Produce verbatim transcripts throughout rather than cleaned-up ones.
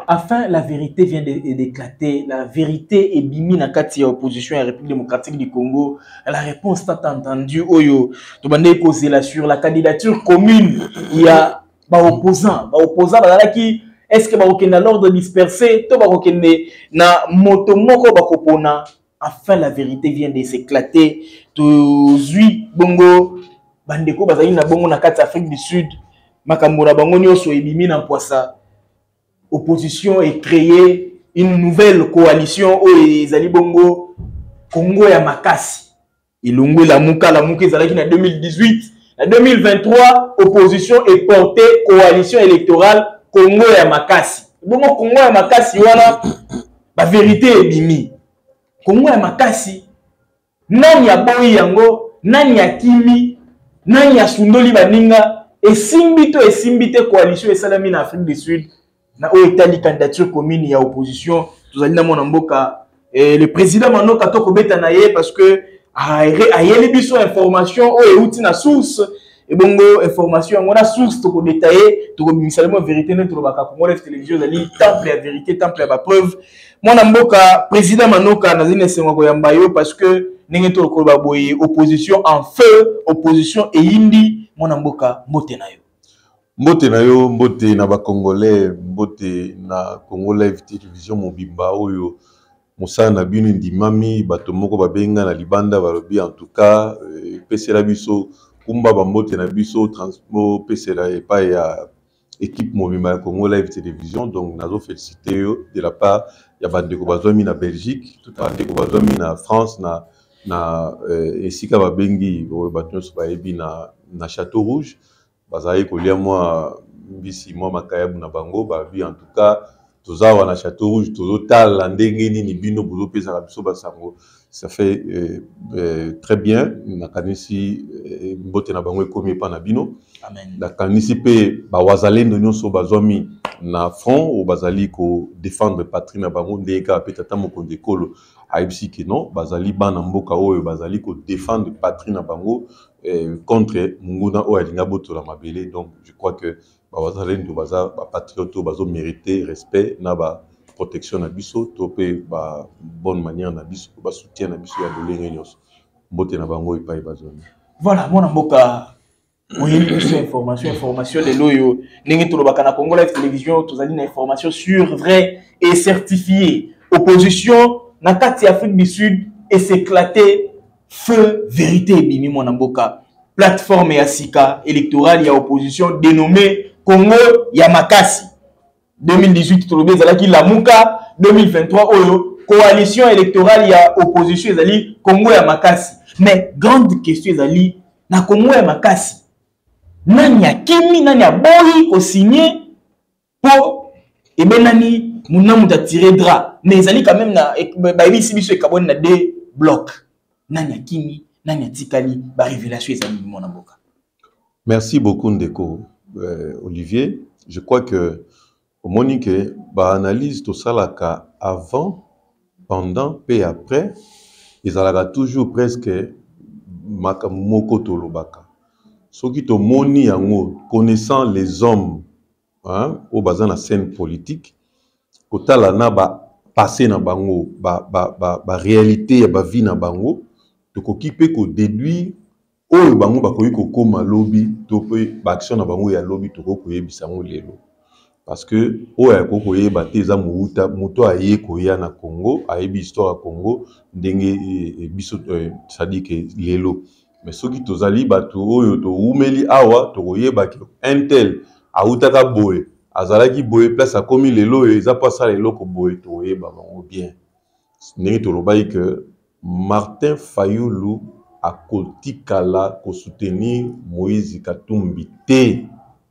enfin la vérité vient d'éclater, la vérité est bimi na kati ya opposition à la République démocratique du Congo. La réponse t'as entendu oyo to bande causer là sur la candidature commune. Il y a ba opposant, ba opposant ba qui est-ce que ba okenda l'ordre dispersé to ba okende na moto moko ba kopona. Enfin la vérité vient de s'éclater. To zui bongo bandeko bazali na bongo na kati Afrique du Sud. Makambo na bango nyonso ebimi na poisa. Opposition est créée une nouvelle coalition où les Ali Bongo Congo ya Makasi. Ilungu la Muka la Muka ezalaki na deux mille dix-huit. En deux mille vingt-trois, opposition est portée coalition électorale Congo ya Makasi. Bongo Congo ya Makasi wana la vérité est bimi. Congo ya Makasi nani ya boyi yango, nani ya kimi, nani ya sundoli baninga et simbito et simbite coalition esalami na Afrique du Sud. Na oitali candidature commune ya opposition tozali na mona mboka le président Manoka to kobeta na ye parce que ayeli biso information o euti na source et bongo information ngona source to ko détailler to ko misalement vérité ne to baka Congo Live télévision zali temple ya vérité temple ya ba preuve mona mboka président Manoka na zine sengo ko yamba yo parce que ndenge to ko ba boye opposition en feu opposition e indi mona mboka mbote na yo. Mbote na yo, mbote na ba Congolais, mbote na Congo Live télévision mobimba oyo mosala na bino ndimami bato moko babenga na libanda balobi en tout cas pesela biso kumba ba mbote na biso transport pesela epa ya équipe mobimba ya Congo Live télévision donc nazo féliciter yo de la part ya bandeko bazwami na Belgique tout bandeko bazwami na France na na esika babengi bato nyonso bayebi na na Château Rouge. Bazali kolia moi bisi moi makayabu na bango babi en tout cas tozawa na Château Rouge tozotala ndenge nini bino bozo pesa la biso basango ça fait euh, euh, très bien na kanisi mbote na bango ekomi pa na bino amen na kanisi pe ba wazalendo nyonso bazwami na front ou bazali ko défendre patrie na bango ndeka pe tata mokonde kolo aibisi ke non bazali bana mboka oyo bazali ko défendre patrie na bango eh, contre munguna o alinga boto la mabele donc je crois que ba wazalendo baza ba patriote bazo mériter respect na ba protection na biso to pe ba bonne manière na biso ba soutien na biso ya dolenge nyonso mbote na bango epai bazoni. Voilà mona mboka moyeli biso information information de loyo ndenge to lobaka na Congo Live télévision tozali na information sûre vraie et certifiée opposition na kati Afrique du Sud et s'éclater feu vérité bimi mona mboka plateforme ya sika électorale ya opposition dénommée Congo ya Makasi deux mille dix-huit tolobe ezalaki Lamuka deux mille vingt-trois oyo coalition électorale ya opposition ezali Congo ya Makasi mais grande question ezali na Congo ya Makasi nani ya kimi nani ya boyi ko signer pour et ben nani muna muta tirer drap mais ezali quand même na ba ici biso ekaboni na deux blocs nani ya kimi nani ya tikali ba révélation ezali mona mboka. Merci beaucoup Ndeko euh, Olivier, je crois que au Monique ba analyse tout ça là avant pendant et après ils allaient toujours presque moko tolobaka soki to moni yango connaissant les hommes hein au bazan la scène politique kotala na ba passé na bango ba ba ba, ba réalité ya ba vie na bango to kokipe ko déduire oyo bango bakoyi ko koma lobby to pe ba action na bango ya lobby to ko yebisa ngo lelo parce que oyo ko ko yeba te za muta muto aye ko ya na Congo ayebi histoire ya Congo ndenge e, e, biso e, sadi ke lelo mais soki tozali bato oyo to umeli awa to koyeba ke intel autaka boye azalaki boye place a komi lelo eza pas ça lelo ko boye to yeba bango bien ndenge to lobai que Martin Fayulu a kotikala ko soutenir Moïse Katumbi te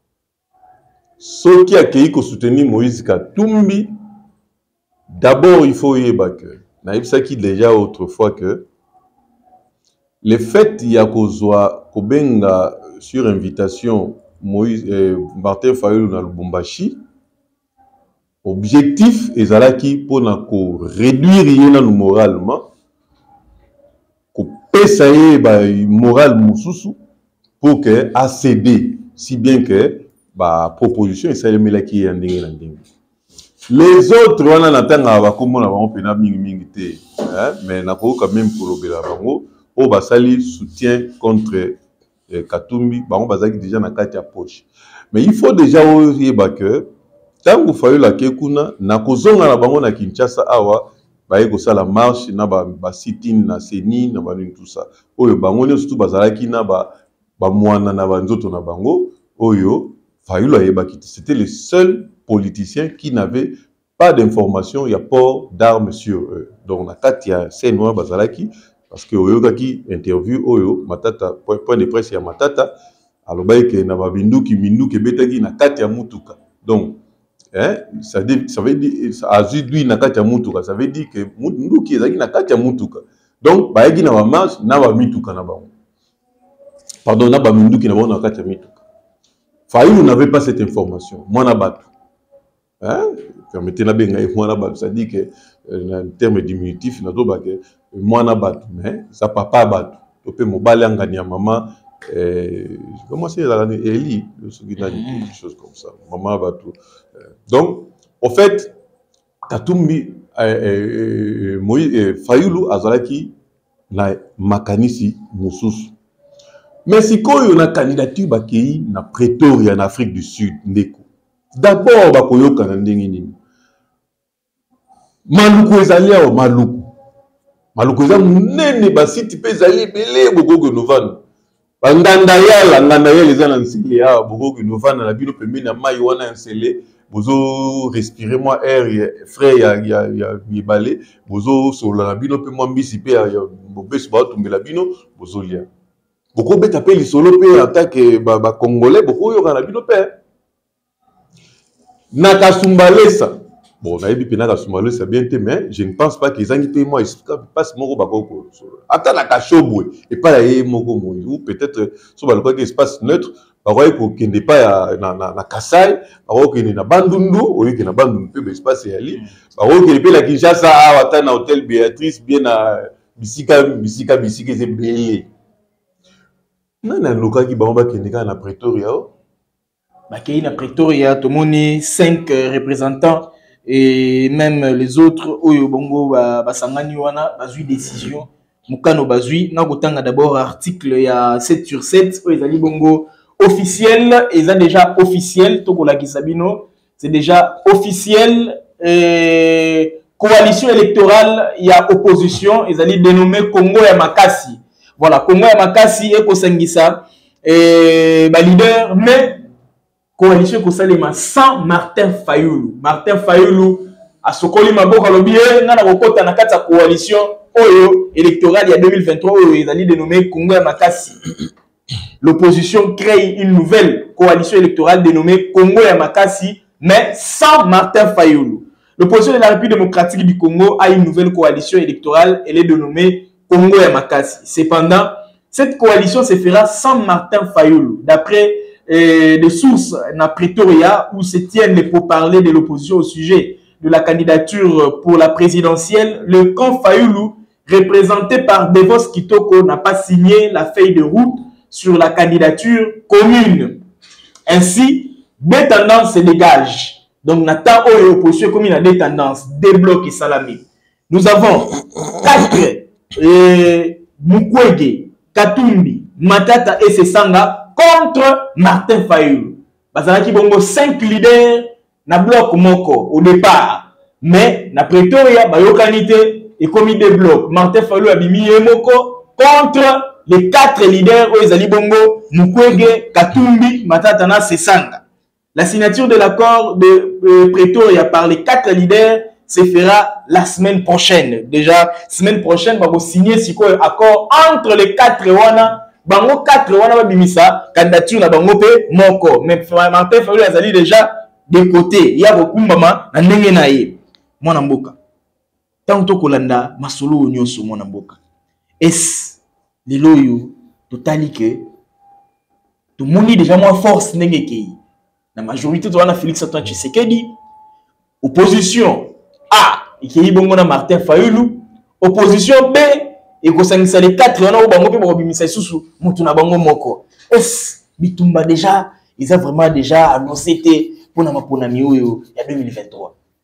soki akei ko soutenir Moïse Katumbi d'abord il faut yeba que na yebisaki déjà autrefois que le fait ya kozwa kobenga sur invitation Moïse eh, Martin Fayulu na Lubumbashi objectif ezalaki pona ko réduire yena no moralement ko pesa ye ba moral mususu pour que a cédé si bien que ba proposition esalemela ki ya ndenge na ndenge Les autres, on a natanga comme on a vraiment pena mingi mingi te, mais na ko quand même pour obéir bango, au basali soutien contre eh, Katumbi, bango bazaki déjà na kati ya poche. Mais il faut déjà ouvrir que tant que faille la kekuna na kozonga na bango na Kinshasa awa, ba eko sala marche na ba ba sit-in na seni na ba tout ça. Oyo bango ne surtout bazalaki na ba ba mwana na ba nzoto na bango, oyo faille la yebaki. C'était le seul politicien qui n'avait pas d'information, il y a port d'armes sur eux. Donc, na kati ya c'est noir bazalaki parce que oyo kaki interview oyo matata point de presse ya matata alors ba ke na ba binduki minduki betaki na kati ya mutuka. Donc, hein, ça dit ça veut dire ça a lui na kati ya mutuka, ça veut dire que minduki ezaki na kati ya mutuka. Donc, ba yaki na ba marche na ba mituka na ba. Pardon, na ba minduki na ba na kati ya mituka. Fayulu n'avait pas cette information. Moi na batu. Hein? Permettez-la bien, ça dit que en termes diminutifs, moi na batu, mais ça papa batu. Tu peux me balayer à maman. Comment c'est la Eli, quelque chose comme ça. Maman batu. Donc, en fait, Katumbi, Fayulu Azalaki na makanisi mususu. Mais si quand on a candidature bakei na Pretoria en Afrique du Sud, ndeko. D'abord bakoyoka na ndenge nini. Maluku ezali awa maluku. Maluku ezali munene basiti pe ezali belé bokogo novana. Banganda yala nganda yala ezali na nsele awa bokogo novana na bino pembeni na mai wana nsele bozo respirer moi air frais ya ya ya mibale bozo sola na bino pe moi mbisi pe ya bobeso ba tumbela bino bozo lia. Boko beta pe lisolo pe attaque ba ba congolais boko yoka na bino pe. Nakasumbalesa. Bon, on a dit que Nakasumbalesa bien été, mais je ne pense pas qu'ils aient été moi, ils passent mon robot. Attends, Nakashobwe, et pas la Moko ou peut-être, sur le côté espace neutre, par exemple, qu'il n'est pas na Kassai, par exemple, qu'il n'est pas Bandundu, ou qu'il n'a pas Bandundu, espace et Ali, par exemple, qu'il n'est pas la Kinshasa, à Watana Hôtel Béatrice, bien à Bissika, Bissika, Bissika, c'est belé. Non, non, le cas qui va en Pretoria. Bakei na Pretoria, tomoni cinq représentants et même les autres oyo bongo basangani wana bazui décision mukano bazui na kotanga d'abord article ya sept sur sept oyo ezali bongo officiel et ça déjà officiel to kola kisabino c'est déjà officiel et coalition électorale ya opposition ezali dénommé Congo ya Makasi. Voilà, Congo ya Makasi et kosangisa et ba leader mais coalition Kosalema sans Martin Fayulu. Martin Fayulu a sokoli maboka lobie ngana kokota na kati ya coalition oyo électorale il y a deux mille vingt-trois oyo ezali dénommé Congo ya Makasi. L'opposition crée une nouvelle coalition électorale dénommée Congo ya Makasi mais sans Martin Fayulu. L'opposition de la République démocratique du Congo a une nouvelle coalition électorale, elle est dénommée Congo ya Makasi. Cependant, cette coalition se fera sans Martin Fayulu. D'après Et des sources na Pretoria où se tiennent les pourparlers de l'opposition au sujet de la candidature pour la présidentielle, le camp Fayulu, représenté par Devos Kitoko, n'a pas signé la feuille de route sur la candidature commune. Ainsi, deux tendances se dégagent. Donc, Nata et l'opposition commune a des tendances, des blocs et salami. Nous avons quatre, et Mukwege, Katumbi, Matata et Sesanga, contre Martin Fayulu. Bazalaki bongo cinq leaders na bloc moko au départ. Mais na Pretoria bayokanité et commis des blocs. Martin Fayulu abimi moko contre les quatre leaders où ezali bongo Mukwege, Katumbi, Matata na Sesanga. La signature de l'accord de euh, Pretoria par les quatre leaders se fera la semaine prochaine. Déjà semaine prochaine va vous signer si quoi accord entre les quatre wana. Bango quatre wana ba bimisa candidature na bango pe moko mais Martin Fayulu azali déjà de côté il y a beaucoup mama na ndenge na ye mwana mboka tant to kolanda masolo nyonso mwana mboka es liloyo totali que tout moni déjà moins force ndenge ke na majorité to wana Félix Antoine Tshisekedi opposition A ikei bongo na Martin Fayulu opposition B et que ça les quatre on a bango pe bimisa susu mutu na bango moko es bitumba déjà ils ont vraiment déjà annoncé pour na mapona mioyo ya deux mille vingt-trois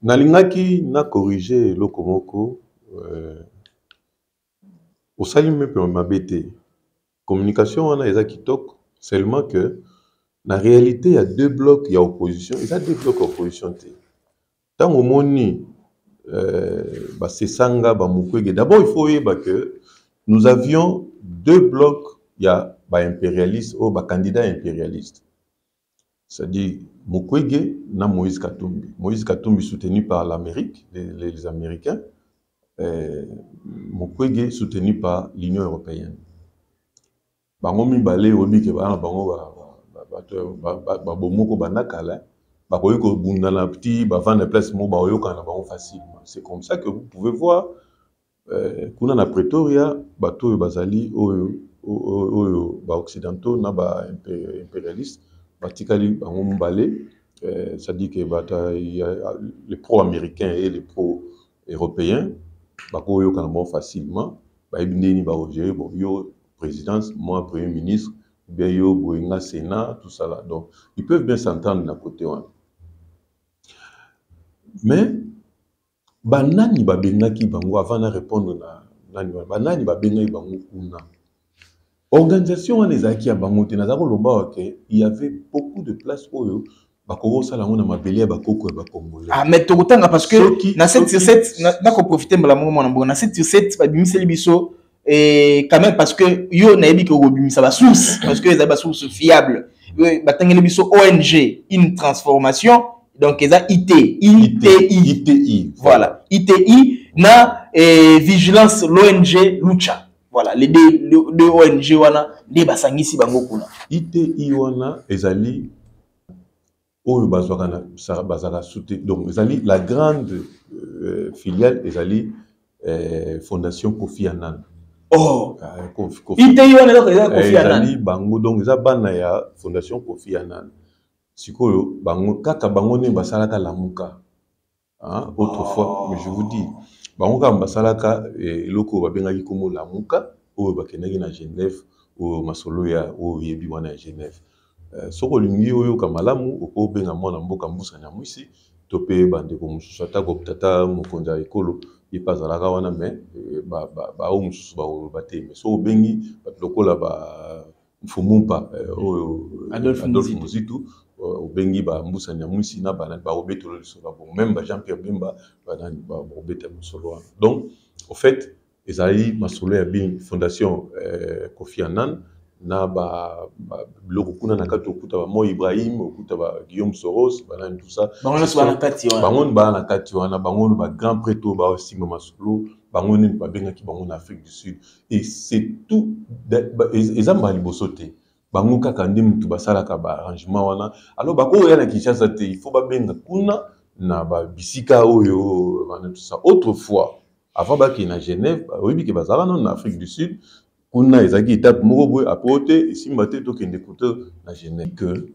Nalingaki na corriger lokomoko euh, au salut même ma bête. Communication on a les kitoko seulement que la réalité il y a deux blocs, il y a opposition, il y a deux blocs opposition. Tant au moni euh, bah c'est Sanga bah Mukwege. D'abord il faut voir que nous avions deux blocs, il y a bah impérialiste ou bah candidat impérialiste. C'est-à-dire Mukwege na Moïse Katumbi. Moïse Katumbi soutenu par l'Amérique, les, les Américains. Euh, Mukwege soutenu par l'Union européenne. Bango mi balé obi ke bana bango ba ba ba ba bomoko banakala ba koyi ko bunda na petit ba vendre place mo ba oyoka na bango facilement. C'est comme ça que vous pouvez voir euh, kuna na Pretoria bato bazali oyo oyo ba occidentaux na ba impérialistes batikali bango mbalé euh, ça dit que bata il y a les pro-américains et les pro-européens ba koyoka na bango facilement ba ibindeni ba gérer bon yo présidence, moi, premier ministre, bien yo, Boinga, Sénat, tout ça là. Donc, ils peuvent bien s'entendre d'un côté. Hein. Mais, banani ba benga ki bango avant de répondre na nani banani ba benga ki bango kuna. Organisation on les acquis à bango te nazako loba que il y avait beaucoup de place oyo ba koko sala ngona mabeli ba koko ba congolais. Ah mais tokotanga parce que na sept sur sept na ko profiter mbala mo na mbona sept sur sept ba bimiseli biso. Et quand même parce que yo na yebi ko bimisa ba source parce que ça ba source fiable ba tangeli biso O N G une transformation donc ça I T I T I I T I voilà I T I na eh, vigilance l'O N G Lucha voilà les deux deux O N G wana de basangisi bango kuna I T I wana ezali oyo bazwaka na bazaka souté donc ezali la grande euh, filiale ezali euh, fondation Kofi Annan. Oh, I T I on est là Kofi Annan. Bango donc ils bana ya fondation Kofi Annan. Sikoyo bango kaka bango ne basalaka lamuka. Hein, autrefois, mais je vous dis, bango ka basalaka eloko babengaki komo lamuka o bakendaki na Genève o masolo ya o yebi wana ya Genève. Soko lingi oyo ka malamu oko benga mwana mboka mbusa na mwisi topé bande ko mususu ko tata mokonza ekolo ipazalaka wana mais ba ba ba o mususu ba o baté mais so bengi lokola ba mfumumpa oyo Adolphe Muzitu o bengi ba mbusa na mwisi na bana ba obetolo so ba bon même ba Jean-Pierre Bemba ba nani ba obeta musolo. Donc au fait ezali masolo ya bin fondation Kofi Annan na ba loko kuna na kati okuta ba Mo Ibrahim okuta ba Guillaume Soros bana tout ça bango so na kati wana bango ba na kati wana bango ba grand prêtre ba aussi masolo bango ni ba benga ki bango na Afrique du Sud et c'est tout ezamba libosote bango kaka ndi mutu basala ka ba arrangement wana alors ba ko ya na Kinshasa te il faut ba benga kuna na ba bisika oyo bana tout ça autrefois avant ba ki na Genève oui bi ke bazala na Afrique du Sud kuna ezaki étape moko boy apporter ici maté to kende kote na Genève que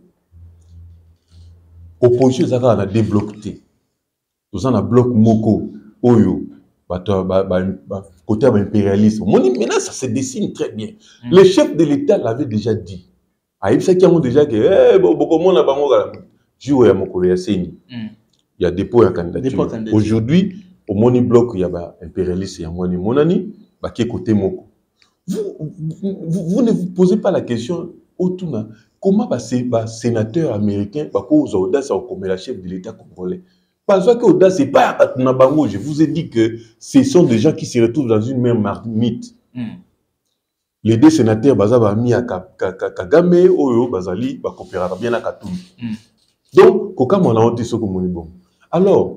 opposition ezaka na débloqué tout ça na bloc moko oyo bato ba ba côté impérialiste moni maintenant ça se dessine très bien. Mm. Le chef de l'État l'avait déjà dit aïe ça qui a déjà que eh beaucoup mona bango jour ya mokolo ya seni il y a dépôt ya candidature aujourd'hui au moni bloc il y a ba impérialiste ya moni monani ba qui côté moko. Vous, vous, vous ne vous posez pas la question autour comment bah, ces bah, sénateurs américains bah, cause audace comme la chef de l'État congolais. Parce que audace c'est pas Bango. Je vous ai dit que ce sont des gens qui se retrouvent dans une même marmite. Mm. Les deux sénateurs bazaba mis à Kagame oyo bazali ba coopérera bien à Katumbi. Mm. Donc koka mon a honte ce comme bon. Alors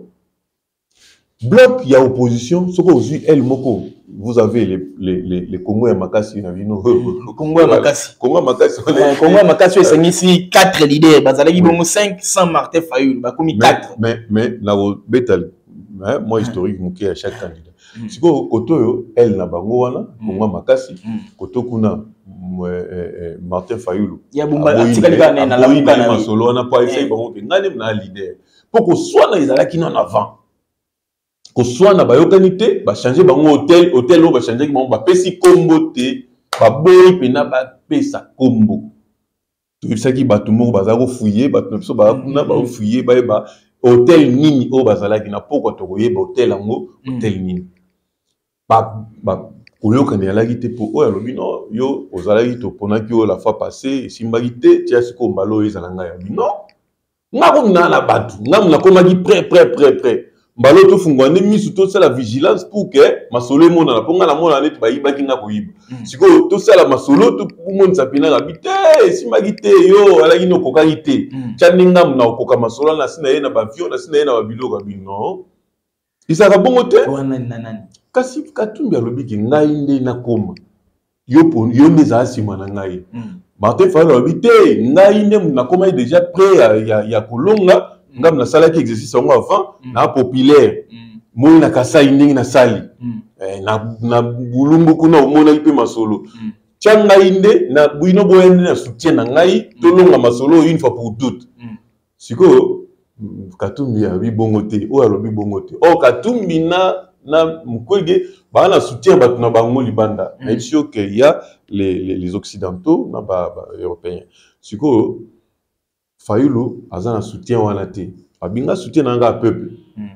bloc il y a opposition ce qu'on dit elle moko. Vous avez les les les les Congo et Makassi na vino. Congo et Makassi. Congo et Makassi. Congo et Makassi c'est ici quatre leaders. Bazalaki bongo cinq sans Martin Fayulu. Ba komi quatre. Mais mais na betal moi historique muké à chaque candidat. Siko koto elle na bango wana Congo Makassi. Koto kuna Martin Fayulu. Ya bomba atikali ka na la muka na solo na pa essayer bango ngani na leader. Pour que soit na ezalaki na avant. Que soit na bayokanité ba changer bango hôtel hôtel ba changer bango ba pesi kombo te ba boy pena ba pesa kombo to ça qui ba tout monde ba za ko fouiller ba so ba na ba fouiller ba ba hôtel nini o bazalaki na pourquoi tokoyeba hôtel yango hôtel nini ba ba koyoka ne alaki te po oyo alobi non yo ozalaki toponaki oyo la fois passée esimbaki te tia siko mbala oyo ezala ngai yabi non nga komina na bato nga muna komaki prêt prêt prêt prêt mbala oyo tofungwa nde misu tosala vigilance pour que masolo emonana mpo nga namona neti bayibaki nga koyiba sikoyo tosala masolo tomonisa mpena kabi te esimbaki te yo alaki ni okokaki te tia nde nga muna okoka masolo na si na ye na bavio na si na ye na babiloko abi non ezalaka bongo te kasi Katumbi alobiki ngai nde nakoma yo yo nde ezala nsima na ngai Martin Fayulu alobi te ngai nde nakoma déjà prêt ya ya ya kolonga nga nasalaki exercice yango avant na populaire moi na kasai ndenge nasali na na bulumbu kuna omonaki mpe masolo tia ngai nde na bwino boye nde na soutien na ngai tolonga masolo une fois pour toutes sikoyo Katumbi abi bongo te oyo alobi bongo te o Katumbi na na Mukwege ba na soutien bato na bango libanda na sûr que il y a les les, les occidentaux na ba, ba européens siko Fayulu aza na soutien wana te abinga soutien na nga peuple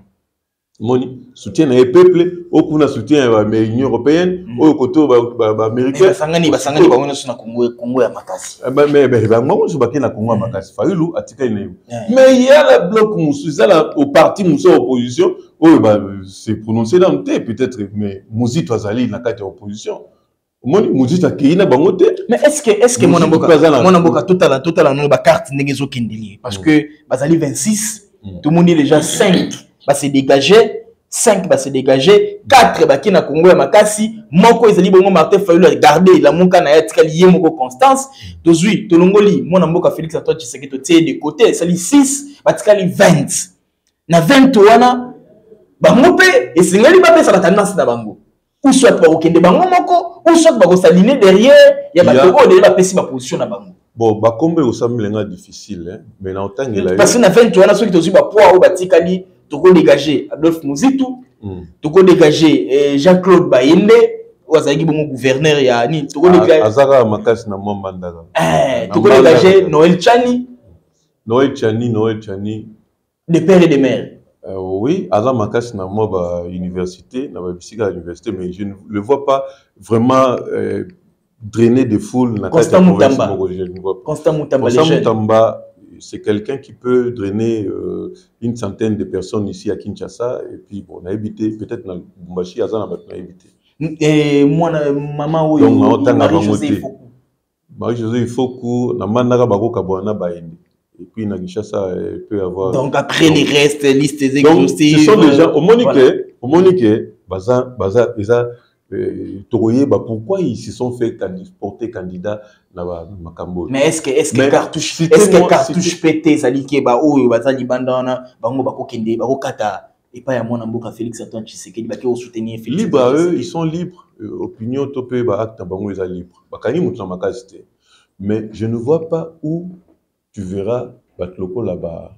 moni soutien na peuple okuna soutien ya Union européenne au côté ba ba américain basangani basangani bango na Congo Congo ya makasi ba mais ba bango so bakena Congo ya makasi Fayulu atika ine mais il y a le bloc musuza la au parti musuza opposition oh bah c'est prononcé dans le peut-être mais Muzito azali na kati opposition moni Muzito akina bango te mais est-ce que est-ce que mon amboka mon amboka total total no ba carte ndenge zo kendeli parce que bazali vingt-six tout le monde déjà cinq va se dégager cinq va se dégager quatre ba kina Congo ya makasi moko ezali bongo Martin Fayulu garder la monka na yatika lié moko Constance tozui tolongoli mon amboka Félix Antoine Tshisekedi to de côté sali six batikali vingt na vingt wana bango pe esengali ba pesa la tendance na bango ou soit ba okende bango moko ou soit ba ko s'aligner derrière ya ba toko de ba pesi ba position na bango bon ba kombe o samilenga difficile hein mais na otangela parce que na vingt wana soki tozi ba poids o batikali toko dégager Adolphe Muzitu toko dégager Jean-Claude Bayende wazaki bongo gouverneur ya ni toko dégager azaka makasi na mwamba ndaka eh toko dégager Noël Tchani Noël Tchani Noël Tchani de père et de mère. Euh, oui, à la Makas na moi université, na bisika université, mais je ne le vois pas vraiment euh, drainer des foules. Constant Moutamba. Constant Moutamba. Constant Moutamba, c'est quelqu'un qui peut drainer euh, une centaine de personnes ici à Kinshasa et puis bon, on a évité peut-être dans Bumbashi, à Zana, on a évité. Et moi, maman, oui, Marie-Josée Fokou. Marie-Josée Fokou, na manaka bako kabwana baende. Et puis, Nagishasa peut avoir. Donc, après les restes, listes exhaustives. Ce sont des gens, au Monique, au Monique, Baza, Baza, Baza, Toroye, pourquoi ils se sont fait porter candidat dans Makambo. Mais est-ce que, est-ce que cartouche, est-ce que cartouche pété, ça dit que, bah, oh, Baza, Libandana, Bango, Bako Kende, Bako Kata, et pas à mon amboka Félix Antoine Tshisekedi, Bako soutenir Félix. Libre, eux, ils sont libres. Opinion, topé, bah, acte, Bango, ils sont libres. Bakani, Moutan Makasité. Mais je ne vois pas où. Tu verras Batloko là-bas,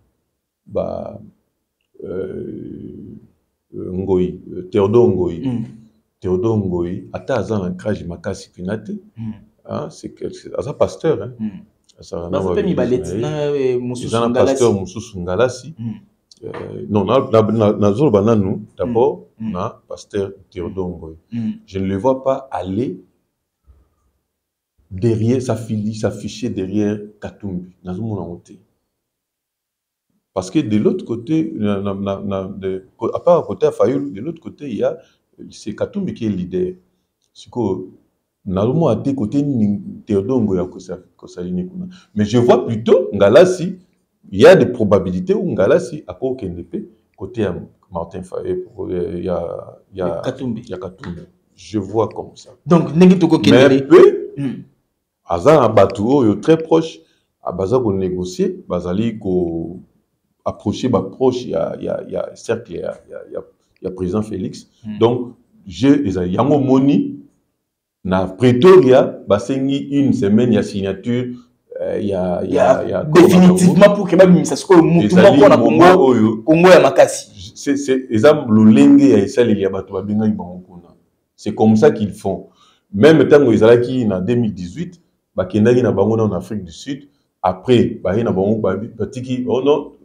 bah, euh, Ngoï, Théodore Ngoï, mm. Théodore Ngoï, ata azan ancrage makasi pinate, mm. hein, c'est que c'est un pasteur, hein. Mm. Ça va pas mi baleti na mususu ngalasi. Pasteur mususu ngalasi. Non, na na na zolo bananu d'abord mm. na pasteur Théodore Ngoï. Mm. Je ne le vois pas aller derrière, s'afficher derrière Katumbi. Parce que de l'autre côté, à part à côté à Fayulu, de l'autre côté, il y a c'est Katumbi qui est leader. C'est que nous à tes côtés Théodore Ngoya Kosalini. Mais je vois plutôt Ngalasi, il y a des probabilités où Ngalasi à côté à Martin Fayulu, il y a il y a Katumbi. Je vois comme ça. Donc Negitoko Kendele. Aza un bateau très proche, à baza qu'on négocier, bazali qu'on approcher, bah proche, il y a, il y a, il y a cercle, il y a, il y a, il y a président Félix. Mm. Donc, j'ai, il y a mon moni, na Pretoria, basengi une semaine, il y a signature, il y a, il y a, il y a définitivement pour que même ça soit moutouma pour la Congo, Congo ya makasi. C'est, c'est, exemple, le lenge ya esali il y a bateau babenga ibangokuna. C'est comme ça qu'ils font. Même temps où ils allaient en deux mille dix-huit, bakendaki na bango en Afrique du Sud. Après, bah na bango batiki oh non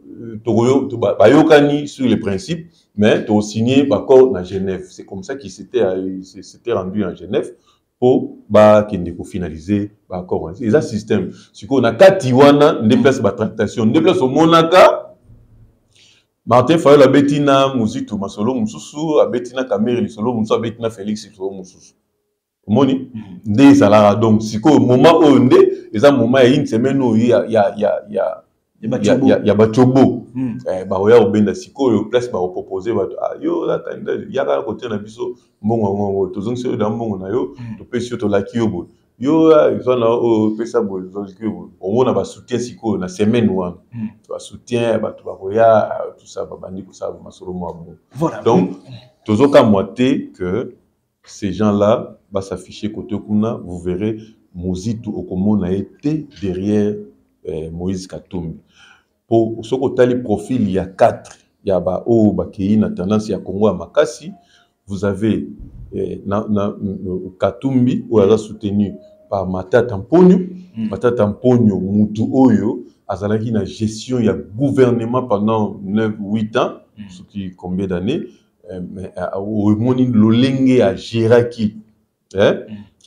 toyo bayokani sur les principes mais to signé accord à Genève. C'est comme ça qu'il s'était s'était rendu en Genève pour ba kende ko finaliser ba accord. C'est ça système. Si on a katiwana déplace ba tractation, déplace au Monaka Martin Fayol a betina muzitu masolo mususu a betina Kamere li solo mususu a betina Félix solo mususu. Moni nde salara donc siko moment o nde eza moment ya une semaine o ya ya ya ya ya ya bachobo eh ba oya obenda siko yo place ba proposer ba yo la tanda ya ka côté na biso mbongo ngongo tozong se da mbongo na yo to pesi to laki yo bo yo ils na o pesa bo zo on mona ba soutien siko na semaine wana ba soutien ba to ba oya tout ça ba bandi ko ça masolo mo bon donc tozoka moité que ces gens-là va s'afficher côté kuna, vous verrez Mozitu Okomo a été derrière euh, Moïse Katumbi. Pour ce côté le profil, il y a quatre. Il y a ba o ba ki na tendance ya Congo à Makasi. Vous avez euh, na, na, Katumbi ou a soutenu par Matata Mponyo. Mm. Matata Mponyo Mutu Oyo azalaki na gestion ya gouvernement pendant neuf huit ans, mm. ce qui combien d'années? Au moni lolenge a Géraki hein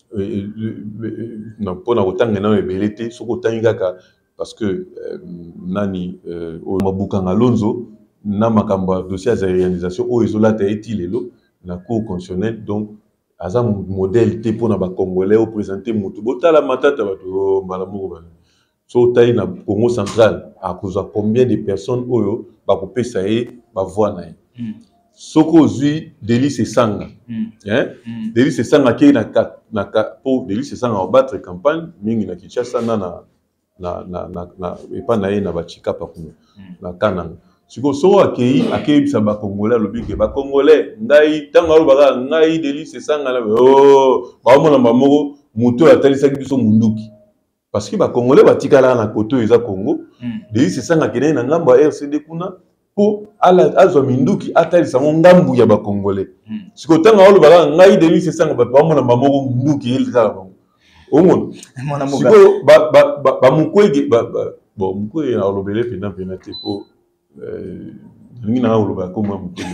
non pour na otanga na ebelete soko tanga ka parce que nani o mabuka ngalonzo na makamba dossier de réalisation o isola ta etilelo na cour constitutionnelle donc aza modèle te pour na ba congolais au présenter mutu botala matata bato mbalamu ba so tayi na Congo central à cause combien de personnes oyo ba ko pesa e ba voix na Soko zui Délice Sanga. Mm. Hein? Mm. Délice Sanga qui est na na pour Délice Sanga battre campagne mingi na Kinshasa na na na na na na et pas na na bachika pa kuno na kananga. Siko so akei akei bisa ba congolais lobike ba congolais ngai tanga lo baka ngai Délice Sanga na oh ba mona mamoko muto atalisa biso munduki. Parce que ba congolais batikala na koto eza Congo. Mm. Délice Sanga kene na ngamba R C D kuna pour azo minduki atalisa ngambu ya ba congolais siko tanga olo bala ngai Délice Sanga ba mona mamoko minduki elisa ba omona siko ba ba ba mukwege ba bon mukwege na olobele pena pena te po euh ngi na oloba ko mwa mukwege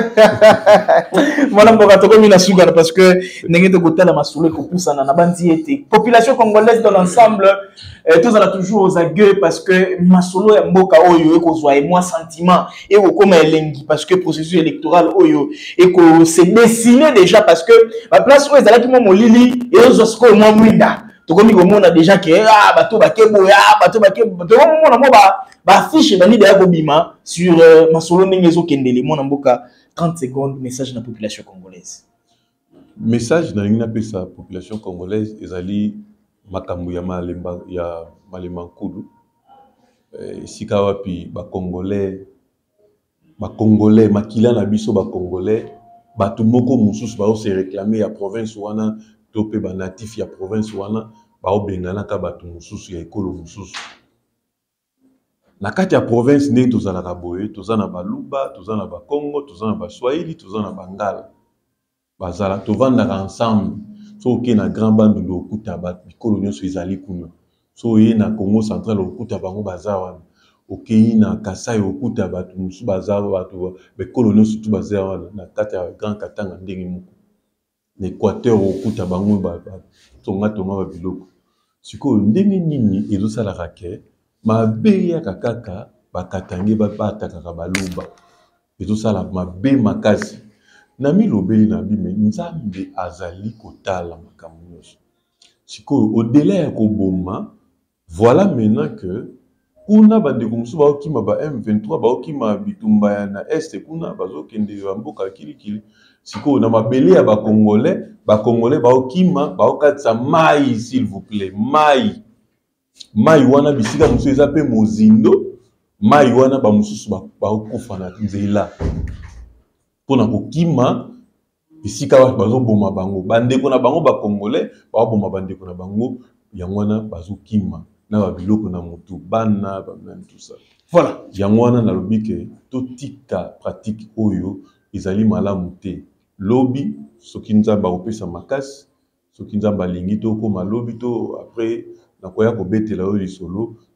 mwana mboka to komi na sugar parce que ndenge to kotala masolo ko poussana na bandi ete population congolaise dans l'ensemble euh, tous on toujours aux agueux parce que masolo ya mboka oyo eko zwa et moi sentiment et ko koma elengi parce que processus électoral oyo eko se dessiner déjà parce que la place où ezalaki mo molili et ozo sko mo mwinda to komi ko mona déjà que ah bato bakebo ya bato bakebo to mona mo ba ba fiche bani de bobima sur euh, masolo ningezo kendele mona mboka trente secondes message na population congolaise. Message na ngina pesa population congolaise ezali makambu ya malemba ya malema nkulu eh, sika wapi ba congolais ba congolais makila na biso ba congolais batu moko mususu ba se réclamer ya province wana to pe ba natif ya province wana ba obengana ka batu mususu ya ekolo mususu na kati ya province ndenge tozalaka boye tozana ba Luba tozana ba Congo tozana ba Swahili tozana ba Ngala bazala tovandaka ensemble so ok na grand bande de okuta ba bikolo nyonso ezali kuna so ye na Congo central okuta bango baza wana ok na Kasai okuta batu musu baza batu bikolo nyonso tu baza wana na kati ya grand Katanga ndenge moko na Équateur okuta bango ba tonga tonga ba biloko siko ndenge nini ezosalaka ke mabe ya kakaka bakatange babataka baluba ezosala mabe makasi na milobeli na bime nzambe azali kotala makambo nyonso siko au-delà ya koboma voilà maintenant que kuna bandeko musu baokima ba M vingt-trois baokima bitumba ya na este kuna bazokende ya mboka kilikili siko na mabele ya bakongolais bakongolais baokima baokatisa mai s'il vous plaît mai mai wana bisika musu eza pe mozindo mai wana ba mususu baokufa na nzela pona kokima bisika wa bazoboma bango bandeko na bango ba congolais baoboma bandeko na bango yangwana bazokima na ba biloko na mutu bana ba même tout ça voilà yangwana na lobike to tika pratique oyo ezali malamu te lobi soki nzamba opesa makasi soki nzamba lingi to ko malobi to après na koya ko betela oyo lisolo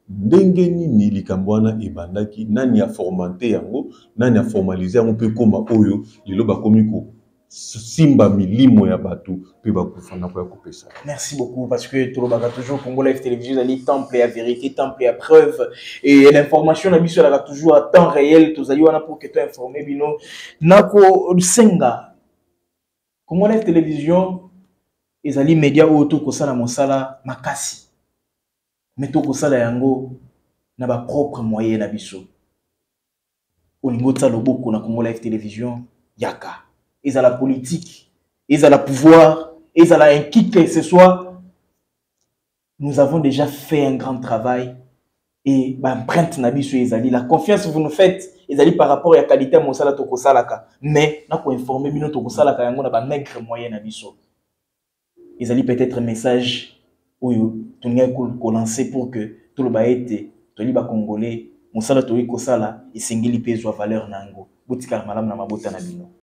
ndenge nini likambo wana ebandaki, nani a formaté yango, nani a formalisé yango pe koma oyo lelo bakomi ko simba milimo ya bato pe bakufana ko ya kopesa. Merci beaucoup parce que tout le monde a toujours Congo Live Télévision ali temple à vérité, temple à preuve et l'information na biso la toujours à temps réel, tous ali wana pour que tu informé bino nako senga Congo Live Télévision ezali média auto ko sala mosala makasi. Mais to ko sala yango na ba propre moyen na biso. Olingo tsa loboko na Congo Live Télévision yaka. Ils ont la politique, ils ont le pouvoir, ils ont la qui que ce soit. Nous avons déjà fait un grand travail et l'empreinte nabiso ezali la confiance que vous nous faites ezali par rapport à la qualité de mosala to kosalaka mais na ko informer bino to kosalaka yango na ba maigre moyen nabiso. Ezali peut-être un message oyo tonia ko lancer pour que tout le baete to li ba congolais mosala to kosala isengeli pe zo valeur nango. Botika malam na mabota na bino.